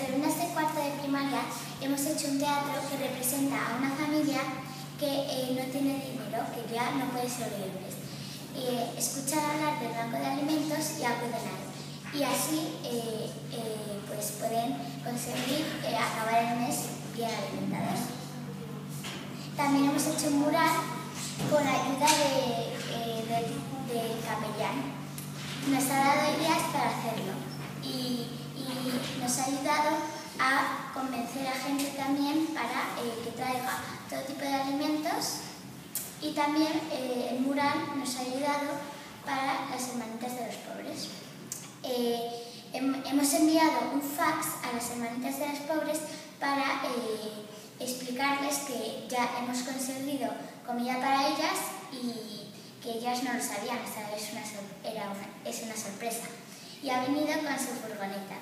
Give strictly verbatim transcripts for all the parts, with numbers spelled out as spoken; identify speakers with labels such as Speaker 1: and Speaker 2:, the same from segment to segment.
Speaker 1: alumnas de cuarto de primaria hemos hecho un teatro que representa a una familia que eh, no tiene dinero, que ya no puede sobrevivir. Eh, escuchan hablar del banco de alimentos y acuden a él. Y así eh, eh, pues pueden conseguir eh, acabar el mes bien alimentados. También hemos hecho un mural con ayuda de, eh, de, del capellán. Nos ha dado ideas para hacerlo y, y nos ha ayudado a convencer a gente también para eh, que traiga todo tipo de alimentos, y también eh, el mural nos ha ayudado para las hermanitas de los pobres. Eh, hem, hemos enviado un fax a las hermanitas de los pobres para eh, explicarles que ya hemos conseguido comida para ellas y que ellas no lo sabían, o sea, es una, era una, es una sorpresa. Y ha venido con su furgoneta.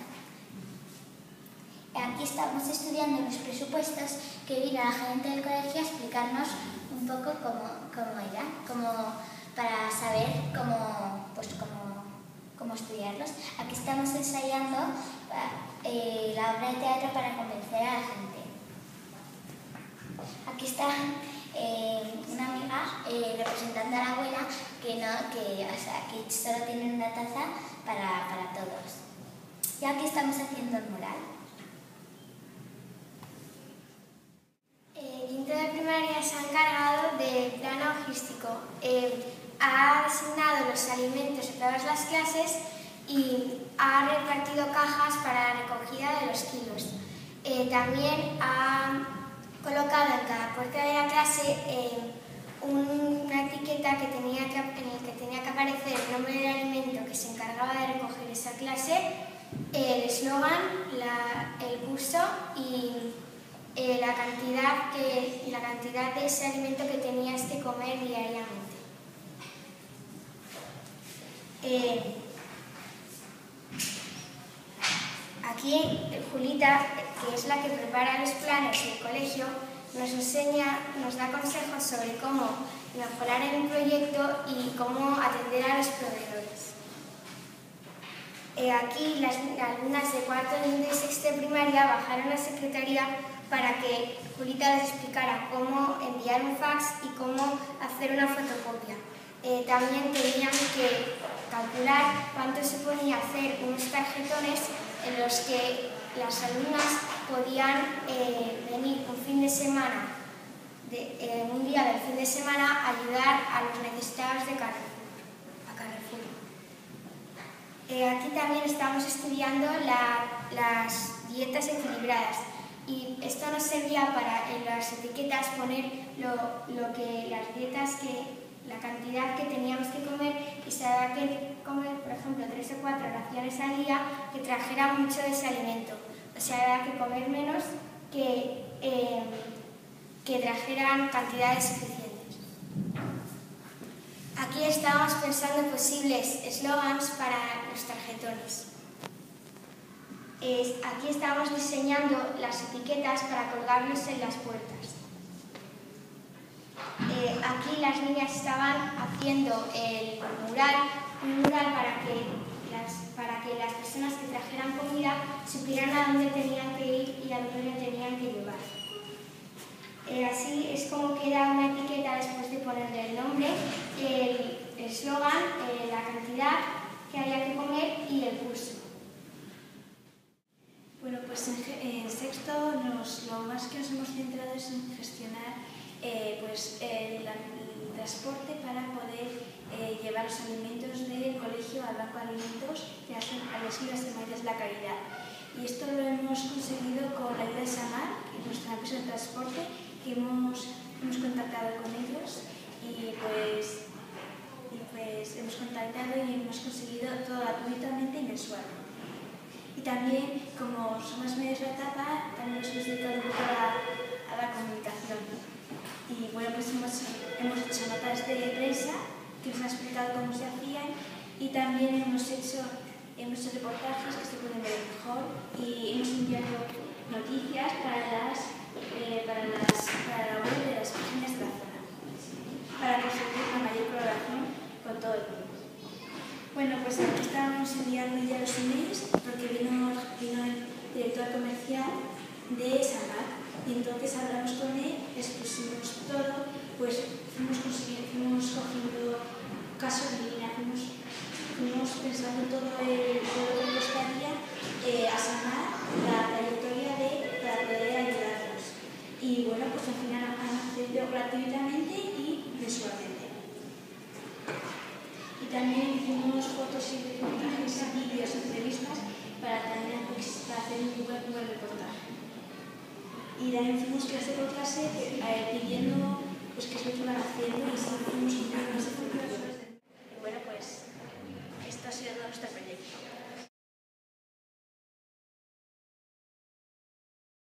Speaker 1: Aquí estamos estudiando los presupuestos, que vino la gerente del colegio a explicarnos un poco cómo, cómo era, cómo, para saber cómo, pues, cómo, cómo estudiarlos. Aquí estamos ensayando eh, la obra de teatro para convencer a la gente. Aquí está eh, una amiga eh, representando a la abuela que, no, que, o sea, que solo tienen una taza para, para todos. Y aquí estamos haciendo el mural.
Speaker 2: El quinto de primaria se ha encargado del plan logístico. Eh, ha asignado los alimentos a todas las clases y ha repartido cajas para la recogida de los kilos. Eh, también ha colocado en cada puerta de la clase eh, una etiqueta que tenía que, en la que tenía que aparecer el nombre del alimento que se encargaba de recoger esa clase, el eslogan, el curso y eh, la, cantidad que, la cantidad de ese alimento que tenías que comer diariamente. Eh, aquí Julita, que es la que prepara los planes del colegio, nos enseña, nos da consejos sobre cómo mejorar el proyecto y cómo atender a los proveedores. Eh, aquí las alumnas de cuarto y sexto de primaria bajaron a la secretaría para que Julita les explicara cómo enviar un fax y cómo hacer una fotocopia. Eh, también tenían que calcular cuánto se podía hacer unos tarjetones en los que las alumnas podían eh, venir un fin de semana, de, eh, un día del fin de semana, a ayudar a los necesitados de Carrefour. A Carrefour. Eh, aquí también estamos estudiando la, las dietas equilibradas y esto nos servía para en las etiquetas poner lo, lo que las dietas que la cantidad que teníamos que comer y se había que comer, por ejemplo, tres o cuatro raciones al día que trajeran mucho de ese alimento. O sea, había que comer menos que, eh, que trajeran cantidades suficientes. Aquí estábamos pensando en posibles eslogans para los tarjetones. Eh, aquí estábamos diseñando las etiquetas para colgarlos en las puertas. Eh, aquí las niñas estaban haciendo el mural, un mural para que, las, para que las personas que trajeran comida supieran a dónde tenían que ir y a dónde le tenían que llevar. Eh, así es como queda una etiqueta después de ponerle el nombre, el eslogan, eh, la cantidad que había que comer y el curso.
Speaker 3: Bueno, pues en, en sexto nos, lo más que nos hemos centrado es en gestionar Eh, pues, el, el transporte para poder eh, llevar los alimentos del colegio al banco de alimentos y así las hermanitas de la caridad. Y esto lo hemos conseguido con la ayuda de Samar, que es nuestra empresa de transporte, que hemos, hemos contactado con ellos y pues, y pues hemos contactado y hemos conseguido todo gratuitamente y mensual. Y también, como somos medios de la etapa, también nos hemos dedicado un poco a, a la comunicación. Y bueno, pues hemos, hemos hecho notas de prensa que nos han explicado cómo se hacían y también hemos hecho, hemos hecho reportajes que se pueden ver mejor y hemos enviado noticias para, las, eh, para, las, para la web de las páginas de la zona para conseguir una mayor colaboración con todo el mundo. Bueno, pues aquí estábamos enviando ya los emails porque vino, vino el director comercial de Samar. Y entonces hablamos con él, expusimos todo, pues fuimos, fuimos cogiendo gasolina, fuimos, fuimos pensando todo, el, todo lo que costaría eh, a Samar la trayectoria de, para poder ayudarnos. Y bueno, pues al final han accedido gratuitamente y mensualmente. Y también hicimos fotos y reportajes, vídeos, entrevistas para, también, pues, para hacer un buen, un buen reportaje. Y también fuimos clase por clase eh, pidiendo pues, que se fueran haciendo y si fuimos un poco más